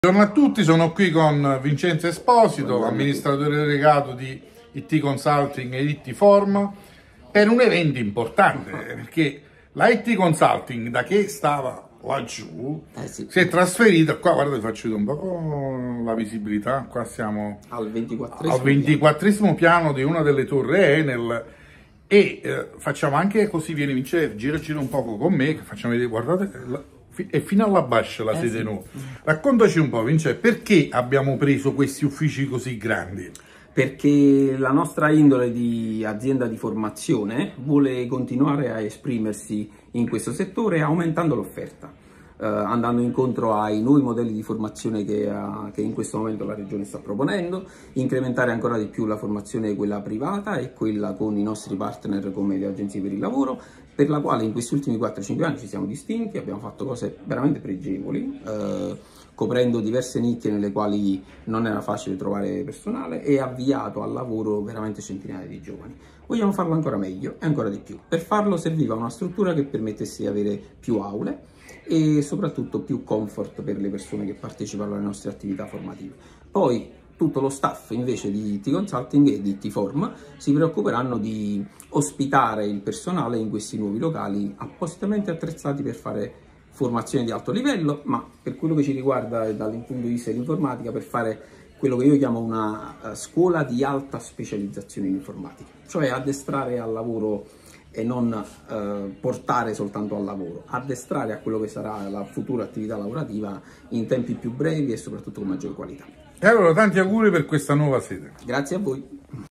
Buongiorno a tutti, sono qui con Vincenzo Esposito, amministratore delegato di IT Consulting e IT Form, per un evento importante, perché la IT Consulting, da che stava laggiù, si è trasferita qua. Guarda, vi faccio vedere un po' la visibilità. Qua siamo al 24esimo piano di una delle torri Enel e facciamo anche così. Vieni Vincenzo, gira un poco con me, che facciamo vedere, guardate, è fino alla bascia la sede nuova. Raccontaci un po', Vincenzo, perché abbiamo preso questi uffici così grandi? Perché la nostra indole di azienda di formazione vuole continuare a esprimersi in questo settore aumentando l'offerta, andando incontro ai nuovi modelli di formazione che in questo momento la Regione sta proponendo, incrementare ancora di più la formazione, quella privata e quella con i nostri partner come le agenzie per il lavoro, per la quale in questi ultimi 4-5 anni ci siamo distinti, abbiamo fatto cose veramente pregevoli, coprendo diverse nicchie nelle quali non era facile trovare personale e avviato al lavoro veramente centinaia di giovani. Vogliamo farlo ancora meglio e ancora di più. Per farlo serviva una struttura che permettesse di avere più aule e soprattutto più comfort per le persone che partecipano alle nostre attività formative. Poi tutto lo staff invece di IT Consulting e di IT Form si preoccuperanno di ospitare il personale in questi nuovi locali appositamente attrezzati per fare formazione di alto livello, ma per quello che ci riguarda dal punto di vista dell'informatica, per fare quello che io chiamo una scuola di alta specializzazione in informatica, cioè addestrare al lavoro e non portare soltanto al lavoro, addestrare a quello che sarà la futura attività lavorativa in tempi più brevi e soprattutto con maggiore qualità. E allora tanti auguri per questa nuova sede. Grazie a voi.